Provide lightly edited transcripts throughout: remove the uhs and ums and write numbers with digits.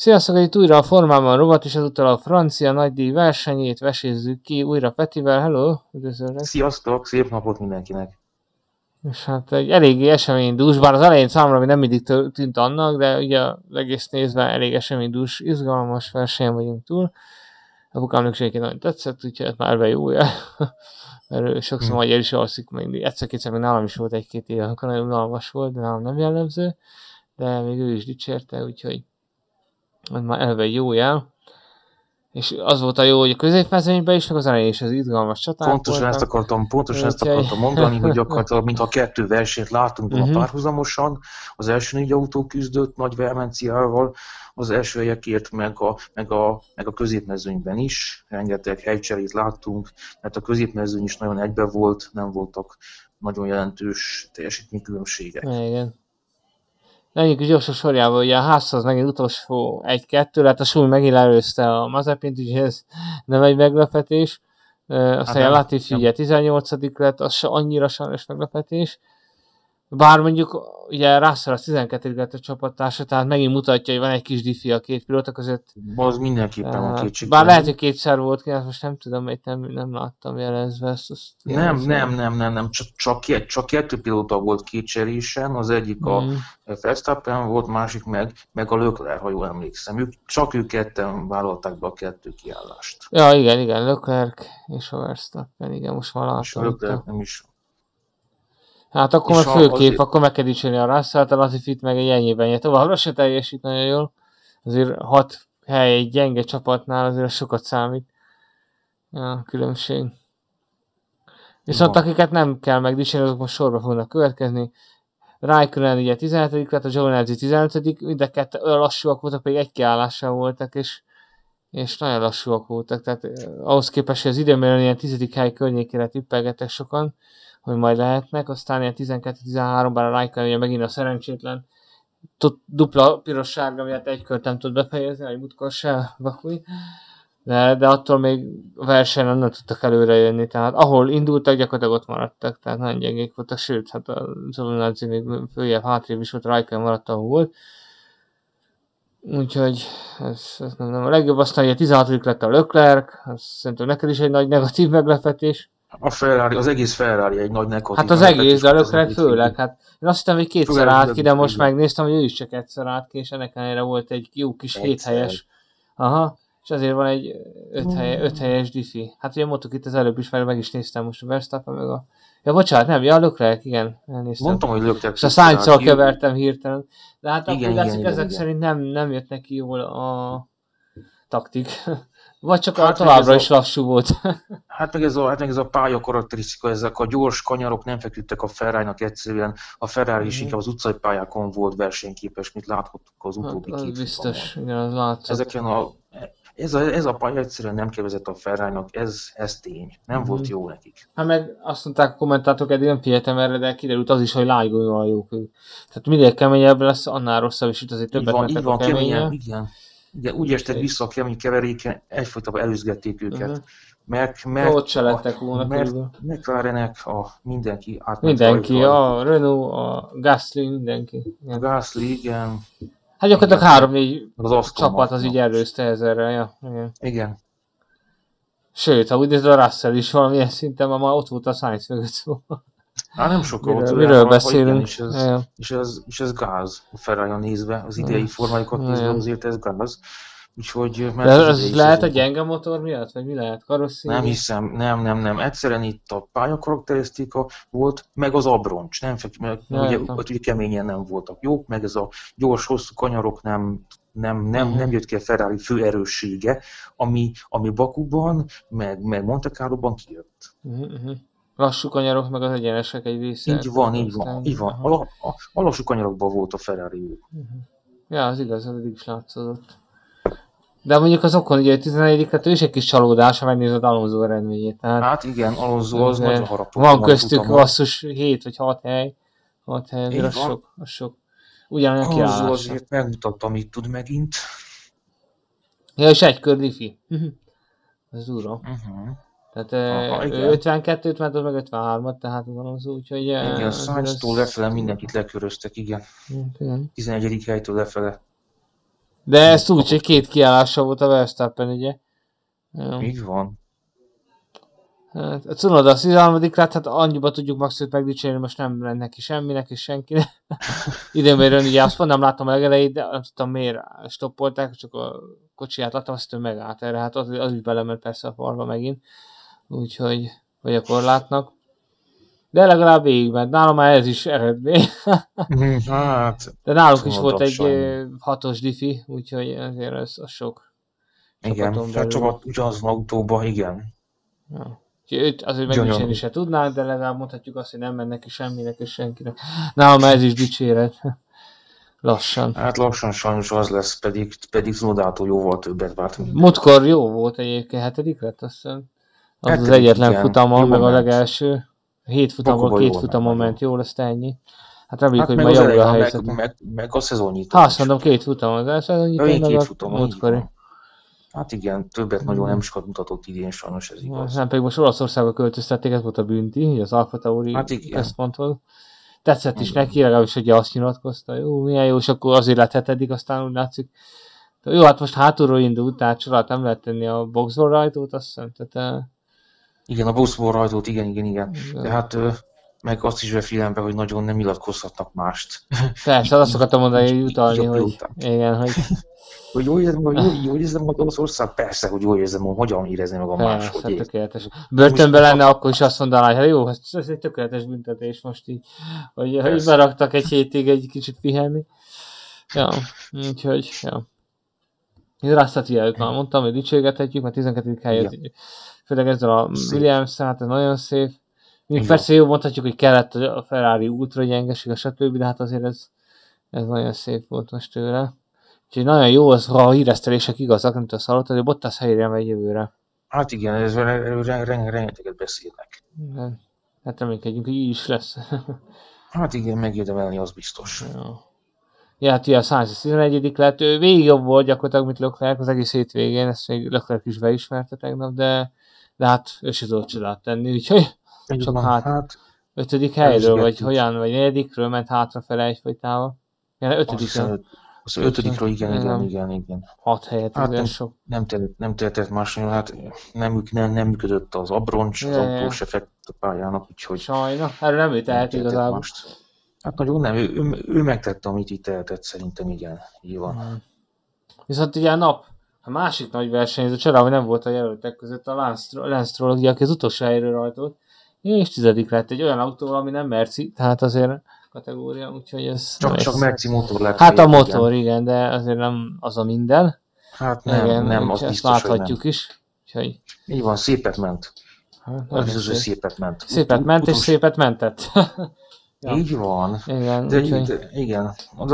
Sziasztok, itt újra a formában rovat, és ezúttal a francia nagydíj versenyét vesézzük ki újra Petivel. Hello, üdvözöllek. Sziasztok, szép napot mindenkinek. És hát egy eléggé eseménydús, bár az elején számomra még nem mindig tűnt annak, de ugye az egész nézve elég eseménydús, izgalmas versenyen vagyunk túl. Apukámnak is egyébként nagyon tetszett, úgyhogy már be jó jel. Mert sokszor magyar is alszik, még egyszer-kétszer még nálam is volt egy-két év, amikor nagyon unalmas volt, de nálam nem jellemző. De még ő is dicsérte, úgyhogy ez már eleve jó jel. És az volt a jó, hogy a középmezőnyben is, meg az elején is az izgalmas csaták Pontosan ezt akartam mondani, hogy gyakorlatilag mintha kettő versenyt látunk párhuzamosan. Az első 4 autó küzdött nagy vehemenciával, az első helyekért, meg a középmezőnyben is. Rengeteg helycserét láttunk, mert a középmezőny is nagyon egybe volt, nem voltak nagyon jelentős teljesítménykülönbségek. Igen. Menjünk is gyorsan sorjával, ugye a Haas az megint utolsó 1-2, hát a súly megint előzte a Mazepint, úgyhogy ez nem egy meglepetés. Aztán a Latifi ugye 18. lett, az se annyira sajnos meglepetés. Bár mondjuk ugye Russell az 12. lett a csapattársa, tehát megint mutatja, hogy van egy kis diffi a két pilóta között. Az mindenképpen van kétség. Bár lehet, hogy kétszer volt ki, most nem tudom, mert nem láttam jelezve ezt. Nem, csak 2 pilóta volt kétcserésen, az egyik a Verstappen volt, másik meg a Leclerc, ha jól emlékszem. Csak ők ketten vállalták be a 2 kiállást. Ja, igen, Leclerc és a Verstappen, igen, most már látom. És a Leclerc nem is. Hát akkor meg főkép, akkor meg kell dicsérni a Russell-t, a Latifit meg egy ennyiben nyert. Továbbra se teljesít nagyon jól. Azért 6 hely egy gyenge csapatnál azért sokat számít a különbség. Viszont akiket nem kell megdicsérni, azok most sorba fognak következni. Raikkonen ugye 17. lett, a Giovinazzi 15. Mind kettő lassúak voltak, pedig egy kiállással voltak, és nagyon lassúak voltak. Tehát ahhoz képest, hogy az időmérőn ilyen 10. hely környékére tippelgettek sokan, hogy majd lehetnek, aztán ilyen 12-13-ban a Raikkonen ugye megint a szerencsétlen dupla piros-sárga miatt egy kört nem tud befejezni, vagy múltkor se Bakui. De attól még a versenyen nem tudtak előre jönni, tehát ahol indultak, gyakorlatilag ott maradtak, tehát nagyon gyengék voltak, sőt, hát a Giovinazzi még följebb hátrébb is volt, a Raikkonen maradt, ahol volt. Úgyhogy ez nem a legjobb, aztán ugye 16. lett a Leclerc, azt szerintem neked is egy nagy negatív meglepetés. A Ferrari, az egész Ferrari egy nagy negatív. Hát az egész, de a Leclerc főleg. Hát én azt hittem, hogy kétszer állt ki, de most megnéztem, hogy ő is csak egyszer állt ki, és ennek ellenére volt egy jó kis 7 helyes. Aha, és azért van egy 5 helyes diffi. Hát ugye mondtuk itt az előbb is, mert meg is néztem most a Verstappen meg a... Ja, bocsánat, nem, a Leclerc, igen, elnéztem. Mondtam, hogy Leclerc. És a Sainz-szal kevertem hirtelen. De hát igen, akkor látszik, ezek szerint nem jött neki jól a taktik. Vagy csak hát továbbra is lassú volt. Hát meg ez a pálya karakterisztika, ezek a gyors kanyarok nem feküdtek a Ferrari-nak egyszerűen. A Ferrari is inkább az utcai pályákon volt versenyképes, mint láthattuk az utóbbi hát, 2 biztos, igen, az látszott. Ezeken ez a pálya egyszerűen nem kedvezett a Ferrari-nak, ez tény. Nem volt jó nekik. Hát meg azt mondták a kommentátorok, eddig nem figyeltem erre, de kiderült az is, hogy lájgóval jók ők. Tehát minél keményebb lesz, annál rosszabb, és itt azért többet mentek a keményen. Igen, úgy estek vissza a kemény keveréken, egyfajtában előzgették őket. Mert ott se lettek volna körülbelül. McLarenek, mindenki átment. Mindenki, a Renault, a Gasly, mindenki. A Gasly, igen. Hát gyakorlatilag 3-4 csapat az így előzte ezerre, ja. Igen. Sőt, ha úgy nézed, a Russell is valamilyen szinten, már ott volt a Sainz mögött, szóval. Hát nem sokkal volt. Miről beszélünk? És ez gáz, a Ferrari-on nézve, az idei formájukat nézve, azért ez gáz. Úgyhogy... De ez lehet a gyenge motor miatt? Vagy mi lehet? Karosszéri? Nem hiszem, nem. Egyszerűen itt a pályakarakterisztika volt, meg az abroncs. Ugye keményen nem voltak jók, meg ez a gyors, hosszú kanyarok nem jött ki a Ferrari fő erőssége, ami Bakuban, meg Monte Carloban kijött. Lassú kanyarok, meg az egyenesek egy része. Így van. A lassú kanyarokban volt a Ferrari jó. Ja, az igaz, az is látszott. De mondjuk az Ocon ugye 14. lett, ő is egy kis csalódás, ha megnézed Alonso eredményét. Hát igen, Alonso az nagyon harapott. Van köztük basszus 7 vagy 6 hely. 6 hely, az sok. Ugyanolyan kiállása. Alonso azért megmutatta, amit tud megint. Ja, és egy kör diffi. Ez durva. Tehát ő 52-t ment, az meg 53-at, tehát az Alonso, úgyhogy... Igen, Sainz-tól lefele mindenkit leköröztek, igen. 11. helytől lefele. De ezt úgy, hogy 2 kiállása volt a Verstappen, ugye? Ja. Így van. Hát, a Cunoda a 13. lett, hát annyiba tudjuk Maxot megdicsérni, most nem lenne neki semminek és senkinek. Időmérőn ugye azt nem láttam a legelejét, de nem tudtam miért stoppolták, csak a kocsiját láttam, azt ő megállt erre, hát az is belement persze a falba megint. Úgyhogy, vagy a korlátnak. De legalább végigment. Nálam már ez is eredmény. Hát, de náluk is volt egy 6-os diffi, úgyhogy azért az sok. Igen, hát csak ugyanazon autóban, igen. Ja. Őt azért megdicsérni se tudnánk, de legalább mondhatjuk azt, hogy nem mennek ki semminek és senkinek. Nálam ez is dicséret. Lassan. Hát lassan sajnos az lesz, pedig Cunodától jóval többet várt. Múltkor jó volt egyébként, 7. lett azt hiszem. Az egyetlen futamon, meg a legelső. 7 futamból 2 futamon ment jól, azt ennyi. Hát reméljük, hogy majd javul a helyzet. Meg a szezonnyitó. Azt mondom, 2 futamon, de a szezonnyitó meg a múltkori. Hát igen, többet nagyon nem sokat mutatott idén, sajnos ez igaz. Nem, pedig most Olaszországba költöztették, ez volt a bünti, az Alfa Tauri központhoz. Tetszett is neki, legalábbis hogy azt nyilatkozta, jó, milyen jó, és akkor azért lett 7, aztán úgy látszik. De jó, hát most hátulról indult, tehát csodát nem lehet tenni a boxból rajtót, azt hiszem. Tehát, igen, a boxból rajtót, igen. De hát meg azt is figyelembe, hogy nagyon nem nyilatkozhatnak mást. Persze, azt akartam mondani, hogy utalni, hogy igen, hogy... Hogy jól érzem magam Olaszország? Persze, hogy jól érzem, hogyan érezni magam máshogy. Persze, tökéletes. Börtönben lenne, akkor is azt mondaná, hogy jó, ez egy tökéletes büntetés most így, hogy beraktak egy hétig egy kicsit pihenni. Ja, úgyhogy, ja. Russell-t előtt már mondtam, hogy dicsérgethetjük, mert 12. helyet, főleg ezzel a Williams-szel, hát ez nagyon szép. Még persze jó mondhatjuk, hogy kellett a Ferrari ultra gyengeség, a stb., de hát azért ez nagyon szép volt most tőle. Úgyhogy nagyon jó az, ha a híresztelések igazak, nem tudom, hallottad, hogy Bottas helyre megy jövőre. Hát igen, ez rengeteget beszélnek. Hát reménykedjünk, hogy így is lesz. Hát igen, megérdemelni, az biztos. Ja, hát ugye a 111. lett, ő végig jobb volt gyakorlatilag, mint Leclerc az egész hétvégén, ezt még Leclerc is beismerte tegnap, de hát ő se tudott csodát tenni, úgyhogy csak hát 5. helyről, vagy hogyan, vagy 4. ment hátrafele egyfajtával. 5. Az 5-ről igen. 6 helyet, hát igen sok. Nem tehetett másról, hát nem működött az abroncs, az autó se feküdt a pályának, úgyhogy... Sajna, erről nem ő tehet igazából. Hát nagyon nem, ő megtette, amit itt tehetett, szerintem igen, így van. Viszont ugye a másik nagy versenyző, csalában nem volt a jelöltek között, a Lance Stroll, ugye, aki az utolsó helyről rajtolt, és 10. lett egy olyan autóval, ami nem merci, tehát azért kategória, úgyhogy ez... Csak merci motor lett. Hát a motor, igen, de azért nem az a minden. Hát nem, az biztos, láthatjuk is. Úgyhogy... Így van, szépet ment. Az biztos, hogy szépet ment. Szépet ment, és szépet mentett. Ja. Így van. Igen, de igen, az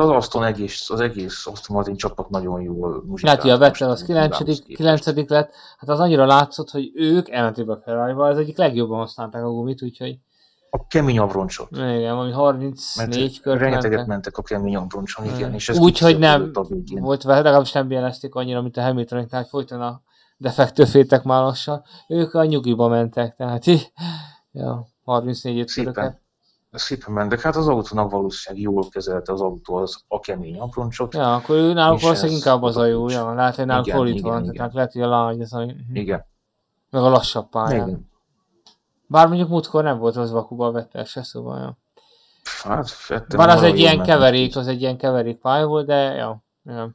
egész Aston Martin csapat nagyon jól muzsikált. Hát, a Vettel az 9. lett, hát az annyira látszott, hogy ők ellentétben a Ferrarival az egyik legjobban használták a gumit, úgyhogy... A kemény abroncsot. Igen, valami 34 kört rengeteget mentek a kemény abroncson, igen. És ez úgyhogy nem volt, legalábbis nem jelezték annyira, mint a Hamiltonék, tehát folyton a defektőfétek már lassan. Ők a nyugiba mentek, tehát ja, 34 köröket. Szépen mentek, hát az autónak valószínűleg jól kezelte az autó a kemény abroncsot. Ja, akkor ő náluk valószínűleg inkább az a jó, ja, lehet, hogy náluk fordítva van, tehát lehet, hogy a lány az a... Igen. Meg a lassabb pályán. Igen. Bár mondjuk múltkor nem volt rossz Bakuba a Vettel se, szóval, ja. Hát, bár az egy ilyen keverék, pálya volt, de ja.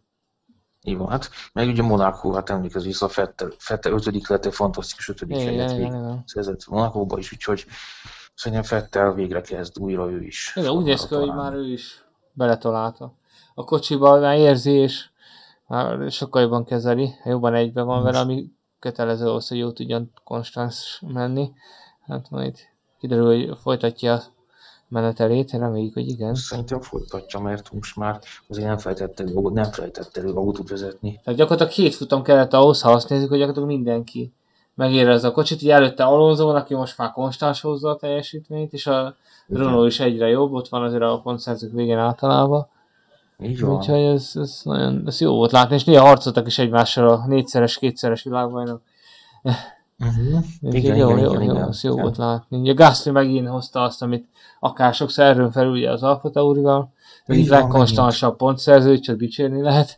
Így van, hát meg ugye Monaco, hát emlékezz vissza, a Vettel 5. lett, egy fantasztikus 5. helyet végzett Monacóba is, úgyhogy szerintem Vettel végre kezd újra ő is. Igen, úgy néz ki, hogy már ő is beletalálta. A kocsiba már érzi, és már sokkal jobban kezeli, jobban egyben van vele, ami kötelező ahhoz, hogy jó tudjon konstans menni. Hát majd kiderül, hogy folytatja a menetelét, reméljük, hogy igen. Szerintem folytatja, mert most már azért nem felejtett elő autót vezetni. Tehát gyakorlatilag 2 futam kellett ahhoz, ha azt nézzük, hogy gyakorlatilag mindenki megérezze a kocsit. Ugye előtte Alonso van, aki most már konstans hozza a teljesítményt, és a Renault is egyre jobb, ott van azért a pontszerzők végén általában. Így van. Úgyhogy ez jó volt látni, és néha harcoltak is egymással a 4-szeres, 2-szeres világbajnok. Igen, az jó volt látni. Ugye Gasly megint hozta azt, amit akár sokszor erről felül ugye az Alfa Taurival, egyik legkonstansabb pontszerző, csak dicsérni lehet.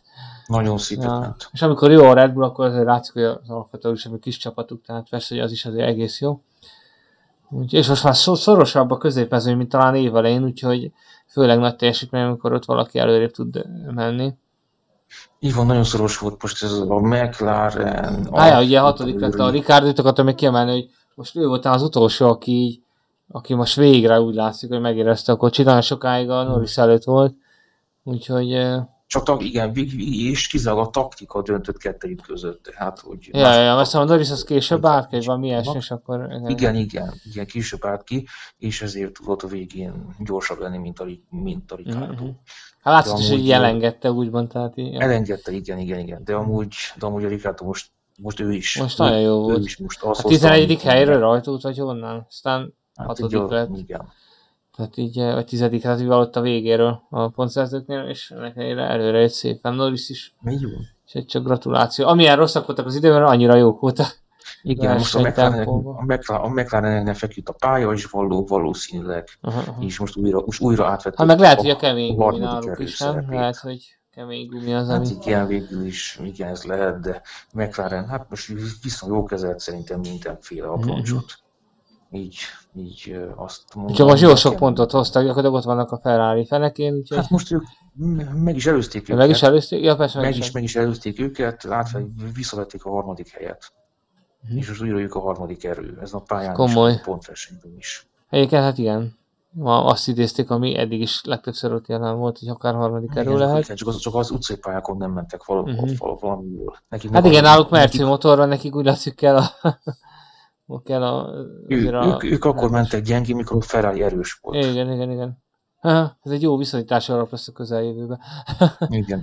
Nagyon szépet ment. És amikor jó a Red Bull, akkor azért látszik, hogy az Alfa Tauri is egy kis csapatuk, tehát persze, hogy az is azért egész jó. És most már szorosabb a középmezőny, mint talán évelején, úgyhogy főleg nagy teljesítmény, amikor ott valaki előrébb tud menni. Így van, nagyon szoros volt most ez a McLaren. Ugye hatodik lett a Ricciardót, akartam még kiemelni, hogy most ő volt az utolsó, aki most végre úgy látszik, hogy megérezte a kocsit, nagyon sokáig a Norris előtt volt, úgyhogy... Csak igen, és kizárólag a taktika döntött kettejük között, tehát hogy... azt mondom, Norris az később állt ki, vagy valami ilyesmi, és akkor... Igen, később állt ki, és ezért tudott a végén gyorsabb lenni, mint a Ricciardo. Hát látszott is, hogy elengedte, úgymond, tehát... Elengedte, igen, de amúgy a Ricciardo most ő is. Most nagyon jó volt. Is most azt a 11. helyről rajtult, vagy honnan? Aztán 6. lett. Igen. Tehát így, vagy 10. hát ott a végéről a pontszerzőknél, és ennek előre jött szépen Norris is. Jó. És egy csak gratuláció. Amilyen rosszak voltak az időben, annyira jók voltak. Igen, most a McLarennek feküdt a pálya, és valószínűleg, és most újra átvették. Hát meg lehet, hogy a kemény gumi náluk is, nem? Lehet, hogy kemény gumi az, ami... Hát igen, végül is, igen, ez lehet, de McLaren, hát most viszont jó kezelt szerintem mindenféle aproncsot. Így azt mondom. Csak most jó sok pontot hoztak, gyakorlatilag ott vannak a Ferrari fenekén, úgyhogy... Hát most ők meg is előzték őket. Meg is előzték? Ja, persze meg is előzték őket, látva, visszavették a 3. helyet. És most újra ők a 3. erő. Ez a pályán komoly. Is, a pontversenyben is. Egyébként hát igen. Ma azt idézték, ami eddig is legtöbbször ott jelen volt, hogy akár 3. erő lehet. Csak az utcai pályákon nem mentek valami jól. Hát igen, náluk Merci motorra, nekik úgy látszik kell ők akkor mentek gyengé, mikor a Ferrari erős volt. Igen. Ez egy jó viszonyítás alap lesz a közeljövőben. Igen.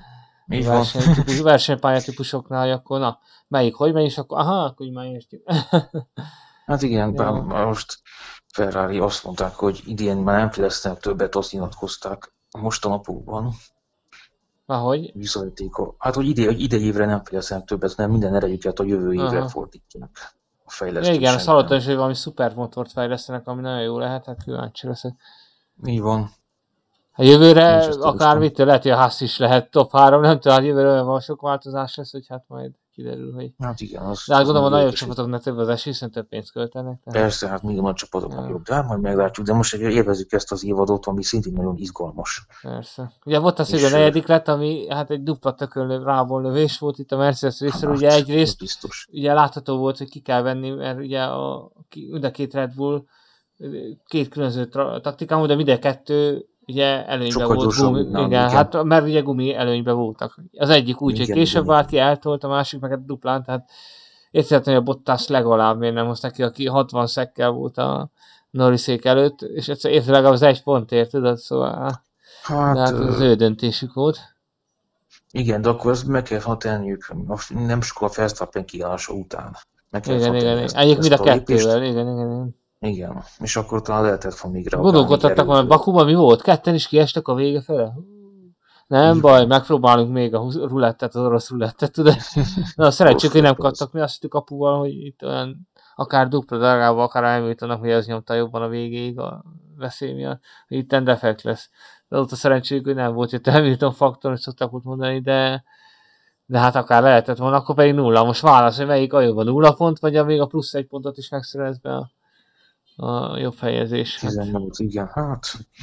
Versenypályatípusoknál, akkor na, hogy megy, és akkor akkor már értjük. Hát igen, most Ferrari azt mondták, hogy idén már nem fejlesztenek többet, azt nyilatkozták mostanapokban. Ahogy? Hát, hogy idei évre nem fejlesztenek többet, nem minden erejüket a jövő évre fordítják. A fejlesztésen. Igen, azt hallottam is, hogy valami szupermotort fejlesztenek, ami nagyon jó lehet, hát kíváncsi leszek. Így van. A jövőre akármitől lehet, hogy a Haas is lehet top 3, nem tudom, jövőre olyan sok változás lesz, hogy hát majd kiderül, hogy... Hát igen, de hát gondolom, a nagyobb csapatoknak több az esély, szerintem több pénzt költenek. Tehát... Persze, hát még a nagy csapatoknak jobb, de hát majd meglátjuk, de most élvezzük ezt az évadot, ami szintén nagyon izgalmas. Persze. Ugye volt az, hogy a 4. lett, ami hát egy dupla tökön rából lövés volt itt a Mercedes részről, ugye egyrészt ugye látható volt, hogy ki kell venni, mert ugye mind a két Red Bull két különböző taktikán volt, de mind a kettő ugye előnyben volt gumi, igen, hát mert ugye gumi előnyben voltak. Az egyik úgy, hogy később vált ki, eltolt, a másik meg duplán, tehát értettem, hogy a Bottas legalább miért nem hozta ki, aki 60 szekkel volt a Norrisék előtt, és egyszer érte legalább az 1 pontért, tudod, szóval hát az ő döntésük volt. Igen, de akkor ezt meg kellett tenniük, nem sokkal a Verstappen kiállása után. Igen, egyik mind a kettővel, igen. Igen, és akkor talán lehetett volna még reagálni. Gondolkodtattak volna, Bakuban mi volt? Ketten is kiestek a vége fele? Nem baj, megpróbálunk még a rulettet, az orosz rulettet, tudod? Na, szeretjük, hogy nem kaptak mi azt hittük kapuval, hogy itt olyan akár dupla darával, akár elműtanak, hogy az nyomta jobban a végéig a veszély miatt, hogy itten defekt lesz. De ott a szerencséjük, hogy nem volt itt Hamilton faktor, hogy szoktak úgy mondani, de hát akár lehetett volna, akkor pedig 0. Most válasz, hogy melyik a jobb, a 0 pont, vagy még a plusz 1 pontot is megszerez be a jobb helyezés. 18, igen, hát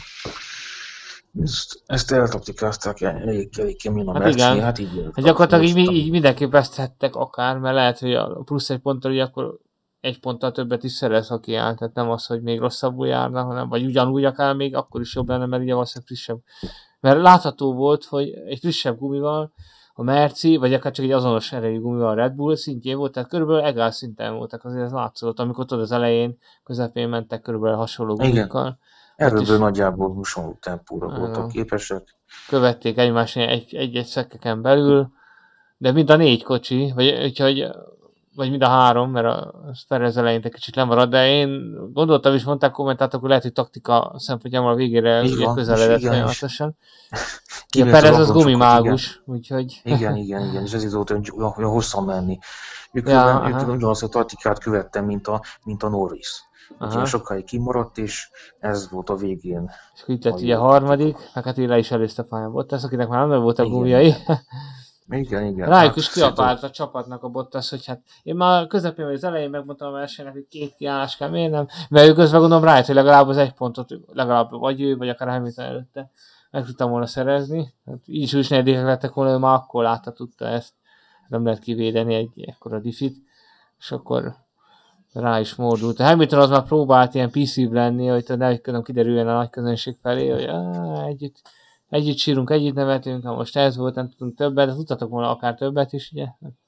ezt eltaktikázták elég kemény a Merci, hát így. Hát gyakorlatilag így mindenképp veszthettek akár, mert lehet, hogy a plusz 1 ponttal ugye akkor 1 ponttal többet is szerez, ha kiáll, tehát nem az, hogy még rosszabbul járna, hanem vagy ugyanúgy akár még akkor is jobb lenne, mert ugye valószínűleg frissebb. Mert látható volt, hogy egy frissebb gumival a Merci, vagy akár csak egy azonos erejű gumival a Red Bull szintjén volt, tehát körülbelül egál szinten voltak, azért ez látszott, amikor tudod az elején, közepén mentek körülbelül hasonló gumikkal. Erről nagyjából hasonló tempóra voltak képesek. Követték egymást egy-egy szekkeken belül, de mind a 4 kocsi, vagy mind a 3, mert a Perez elején egy kicsit lemarad, de én gondoltam is, mondták kommentátorok, hogy lehet, hogy taktika szempontjából a végére közeledett folyamatosan. A Perez az gumimágus, úgyhogy... Igen, és ezért volt olyan hosszan menni. Ők ugyanazt a taktikát követtem, mint a Norris. Úgyhogy sokáig kimaradt, és ez volt a végén. És itt lett ugye a 3., meg hát le is előzte a pályán volt, akinek már nem volt a gumiai. Igen. Rájuk is kiabált a csapatnak a Bottas, hogy hát én már közepén vagy az elején megmondtam a versenynek, hogy 2 kiállás kell mérnem, mert ő közben gondolom rájött, hogy legalább az 1 pontot, legalább vagy ő, vagy akár Hamilton előtte meg tudtam volna szerezni. Hát így is negyedikek lettek volna, ő már akkor látta, tudta ezt. Nem lehet kivédeni egy ekkora diffit, és akkor rá is mordult. A Hamilton az már próbált ilyen PC-b lenni, hogy nem kiderüljön a nagy közönség felé, hogy együtt sírunk, együtt nevetünk, ha most ez volt, nem tudunk többet, de tudtatok volna akár többet is, ugye?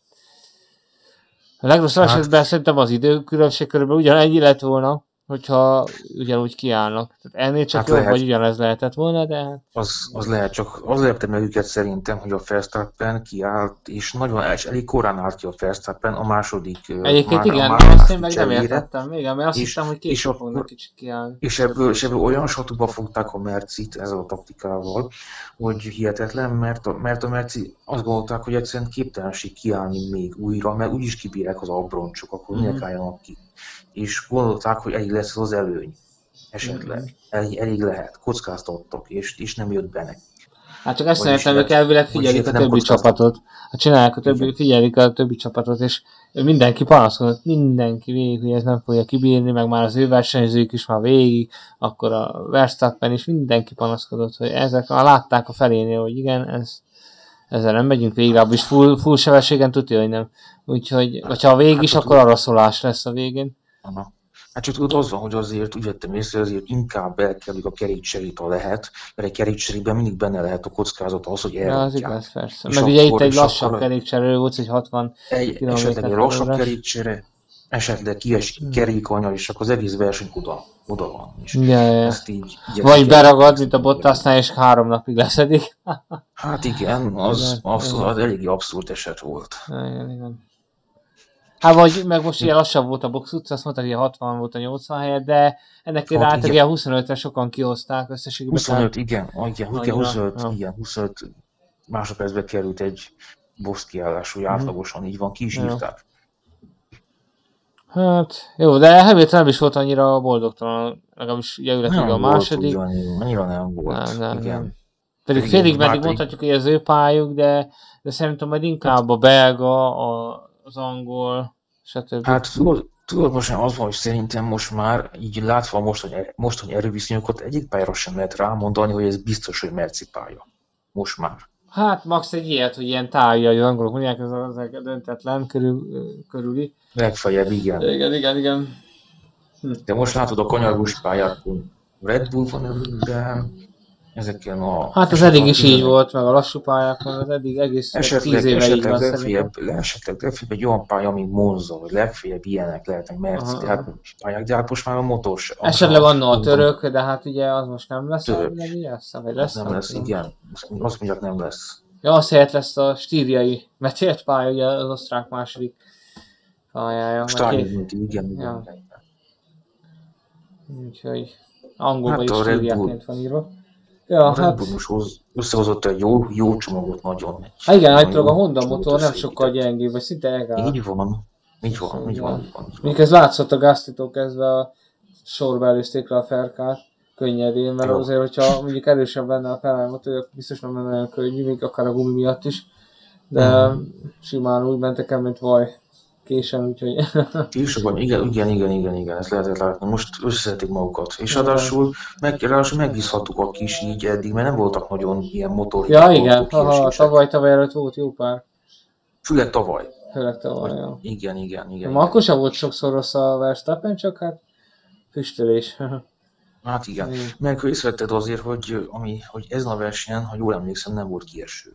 A legrosszabb esetben szerintem az időkülönbség körülbelül ugyanennyi lett volna, hogyha ugyanúgy kiállnak. Tehát ennél csak jobb, vagy ugyanez lehetett volna, de... Az lehet, csak az lepte meg őket szerintem, hogy a Verstappen kiállt, és elég korán állt ki a Verstappen a második... Egyébként igen, azt én meg nem értettem még, mert azt hittem, hogy később fognak kicsit kiállni. És ebből olyan satuba fogták a Mercit ezzel a taktikával, hogy hihetetlen, mert a Merci azt gondolták, hogy egyszerűen képtelenség kiállni még újra, mert úgyis kibírják az abroncsok, akkor minek álljanak ki. És gondolták, hogy elég lesz az előny. Esetleg. Elég lehet. Kockáztattak, és nem jött be nekik. Hát csak ezt szeretem, ők elvileg figyelik a többi csapatot. Hát csinálják figyelik a többi csapatot, és mindenki panaszkodott, mindenki végig, hogy ez nem fogja kibírni, meg már az ő versenyzők is már végig, akkor a Verstappen is mindenki panaszkodott, hogy ezek már látták a felénél, hogy igen, ezzel nem megyünk végig, és full sebességen tudja, hogy nem. Úgyhogy, ha a végig is, akkor araszolás lesz a végén. Aha. Hát csak tudod, az van, hogy azért úgy vettem észre, azért inkább elkerülik a kerékcserét, ha lehet, mert egy kerékcserében mindig benne lehet a kockázat az, hogy elrontják. Ja, az igaz, persze. Meg ugye itt egy lassabb kerékcserő volt, hogy 60 km/h. Esetleg egy lassabb kerékcsere, esetleg kiesik kerékanyag, és akkor az egész verseny oda van. Ezt így vagy beragad, mint a Bottasnál, és 3 napig leszedik. Hát igen, az eléggé abszurd eset volt. Igen. Hát vagy meg most ilyen lassabb volt a box utca, azt mondták, hogy 60 volt a 80 helyett, de ennek általában ilyen 25-re sokan kihozták összességében. 25, igen, 25 másodpercbe került egy box kiállás, hogy átlagosan így van, ki is írták. Hát jó, de Hamilton nem is volt annyira boldogtalan, legalábbis illetve a második. Annyira nem volt, igen. Pedig félig meddig mondhatjuk, hogy az ő pályuk, de szerintem majd inkább a belga, az angol, stb. Hát tudod, most az van, hogy szerintem most már így látva most, hogy erőviszonyokat egyik pályára sem lehet rámondani, hogy ez biztos, hogy merci pálya. Most már. Hát max egy ilyet, hogy ilyen tájjai, angolok mondják, ez a döntetlen körüli. Legfeljebb, igen. Igen. De most látod a kanyargós pályákon Red Bull van előben, ezeken a... Hát az eddig is így volt, meg a lassú pályákon, az eddig egész 10 éve így van szerintem. Esetleg egy olyan pálya, mint Monza, vagy legfeljebb ilyenek lehetnek Merci pályák, de hát most már a motor sem. Esetleg annól a török, de hát ugye az most nem lesz. Nem lesz, igen. Azt mondják, nem lesz. Ja, azt helyett lesz a stíriai metélt pálya, ugye az osztrák második pályája. Igen. Úgyhogy angolban is stíriaként van írva. Ja, a Red Bull most összehozott egy jó csomagot nagyon. Hát igen, a Honda motor nem sokkal gyengébb, vagy szinte egál. Így van. Mondjuk ez látszott a Gasly-tól kezdve a sorba előzték le a Ferrari-t könnyedén, mert azért, hogyha mondjuk erősebb lenne a Ferrari motor, biztos nem lenne olyan könnyű, még akár a gumi miatt is. De simán úgy mentek el, mint vaj. Későn, úgyhogy... Később, igen, ezt lehetett látni. Most összeszedték magukat. És ráadásul megbízhatóak is így eddig, mert nem voltak nagyon ilyen motor. Ja, igen, tavaly előtt volt jó pár. Főleg tavaly, ja. Igen. Ma akkor sem volt sokszor rossz a Verstappen, csak hát füstölés. Hát igen. Meg észrevetted azért, hogy ezen a versenyen, ha jól emlékszem, nem volt kieső.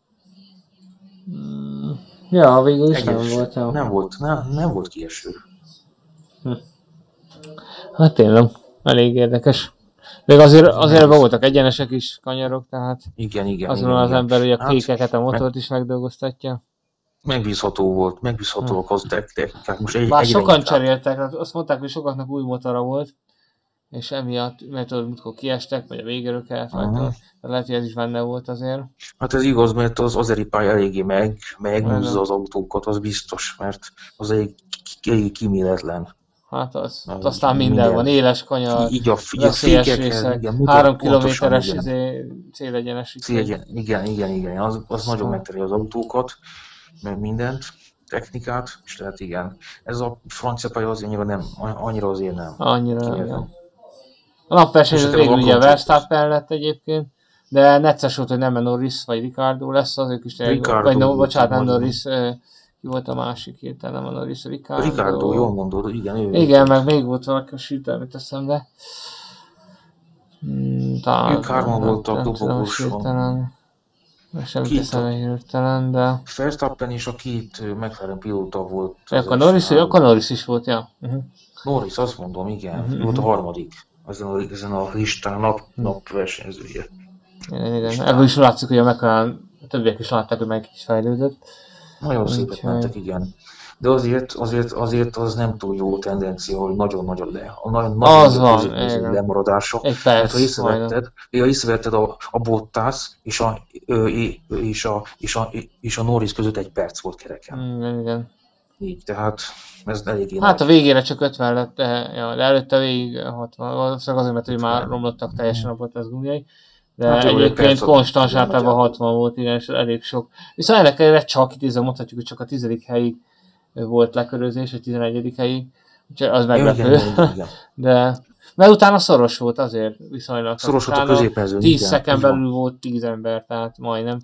Ja, végül is nem volt. Ja. Nem volt kieső. Hát tényleg, elég érdekes. Még azért voltak egyenesek is, kanyarok, tehát igen, azon az ember, hogy a kékeket, a motort is megdolgoztatja. Megbízhatóak az technikák. Bár sokan cseréltek, azt mondták, hogy sokaknak új motora volt, és emiatt, mert amikor kiestek, vagy a végéről kellett rajta, lehet, hogy ez is benne volt azért. Hát ez igaz, mert az azeri pálya eléggé megmúzza az autókat, az biztos, mert az elég kíméletlen. hát aztán minden van, éles kanyar, így a veszélyes részek, igen, 3 kilométeres célegyenesítés. Igen, az nagyon megteri az autókat, meg mindent, technikát, és tehát igen. Ez a francia pálya azért annyira azért nem. Annyira, igen. A napverseny végül ugye Verstappen lett egyébként, de necces volt, hogy nem Norris vagy Ricciardo lesz, azok is vagy bocsánat, nem Norris, ki volt a másik hirtelen, nem a Norris, Ricciardo, jól mondod, igen. Igen, meg még volt valaki a sírtelmét eszembe. Ők hárman voltak dobogóson. Sem teszem hirtelen, de... Verstappen és a két McLaren pilóta volt. Akkor Norris is volt, ja. Norris, azt mondom, igen. Volt a harmadik. Ezen a listán napversenyzője. Igen. Ebből is látszik, hogy a McLaren, a többiek is látták, hogy meg is fejlődött. Nagyon szépet mentek, igen. De azért az nem túl jó tendencia, hogy nagyon-nagyon lemaradások. Mert ha észrevetted a Bottas és a Norris között 1 perc volt kereken. Igen. Így, tehát ez eléggé hát a végére csak 50 lett, de előtte végig 60. Valószínűleg azért, mert hogy már romlottak teljesen a Bottas gumiai. De hát egyébként konstans általában 60 volt, igen, és elég sok. Viszont ennek ellenére csak itt mondhatjuk, hogy csak a 10. helyig volt lekörözés, a 11. helyig. Úgyhogy az meglepő. De mert utána szoros volt azért viszonylag. Szoros volt a középmezőn. 10 szeken belül volt 10 ember, tehát majdnem.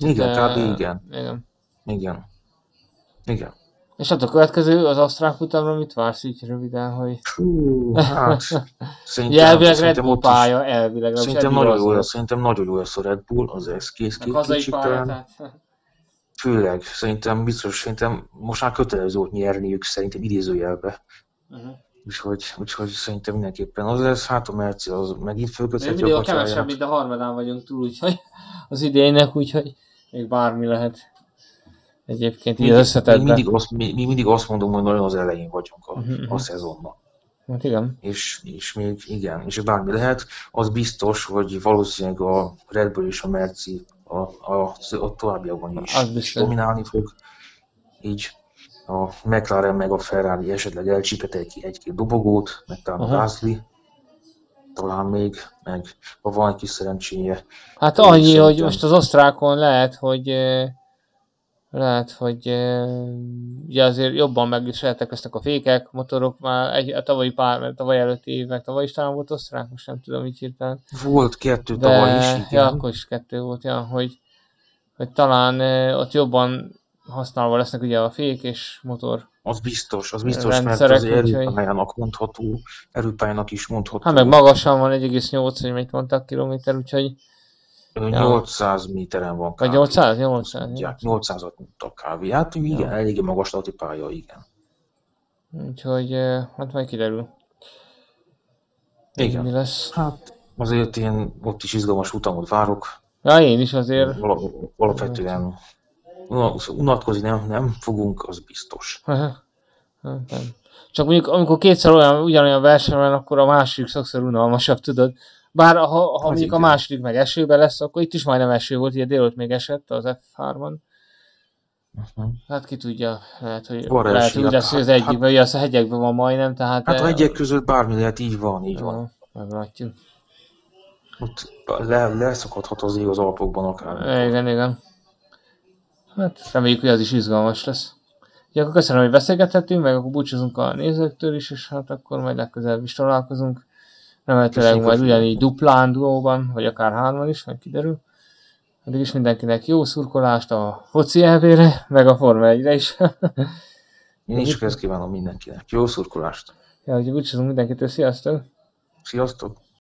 Igen. És hát a következő, az osztrák futamra mit vársz így röviden, hogy... Hát... elvileg Red Bull pálya, elvileg. Szerintem nagyon jó lesz a Red Bull, az eszkész kétségtelen. Főleg, szerintem most már kötelező volt nyerniük, szerintem idézőjelbe. Úgyhogy szerintem mindenképpen az lesz, hát a Merci az megint fölkötheti a kacsáját. Kevesebb, mint a harmadán vagyunk túl, úgyhogy az idejének, úgyhogy még bármi lehet. Egyébként így összetettben. Mi mindig azt mondom, hogy nagyon az elején vagyunk a szezonnak. Hát igen. És még igen, és bármi lehet, az biztos, hogy valószínűleg a Red Bull és a Merci a továbbiakban is dominálni fog. Így a McLaren meg a Ferrari esetleg elcsípet egy-két dobogót, meg talán a Gasly, talán még, meg ha van egy kis szerencséje. Hát annyi, hogy most az osztrákon lehet, hogy ugye azért jobban megviseltek eztek a fékek, motorok már a tavaly előtti év, meg tavaly is talán volt osztrák, most nem tudom így hirtelen. Volt 2 tavaly is, igen. Ja, akkor is 2 volt, ja, hogy talán ott jobban használva lesznek ugye a fék és motor. Az biztos, mert az erőpályának mondható, erőpályának is mondható. Hát meg magasan van 1,8, hogy mit mondtak kilométer, úgyhogy 800 méteren van kb. Vagy 800? 800-at mondtak kb. Hát igen, eléggé magaslati pálya, igen. Úgyhogy hát majd kiderül. Igen. Mi lesz? Hát azért én ott is izgalmas utamot várok. Ja, én is azért. Alapvetően unatkozni nem fogunk, az biztos. Csak mondjuk amikor kétszer ugyanolyan verseny van, akkor a másik sokszor unalmasabb, tudod. Bár ha mondjuk a második meg esőben lesz, akkor itt is majdnem eső volt, ugye délután még esett az F3-on. Hát ki tudja, lehet, hogy úgy lesz, hogy az egyikben, ugye az a hegyekben van majdnem, tehát... Hát a hegyek között bármi lehet, így van. Meglátjuk. Ott leszakadhat az ég az Alpokban akár. Igen. Hát reméljük, hogy az is izgalmas lesz. Ugye akkor köszönöm, hogy beszélgethettünk, meg akkor búcsúzunk a nézőktől is, és hát akkor majd legközelebb is találkozunk. Remélhetőleg majd ugyanígy duplán, duóban, vagy akár 3-an is, majd kiderül. Addig is mindenkinek jó szurkolást a foci elvére, meg a Forma 1-re is. Én is ezt kívánom mindenkinek. Jó szurkolást! Ja, úgyhogy búcsúzunk mindenkitől, sziasztok! Sziasztok!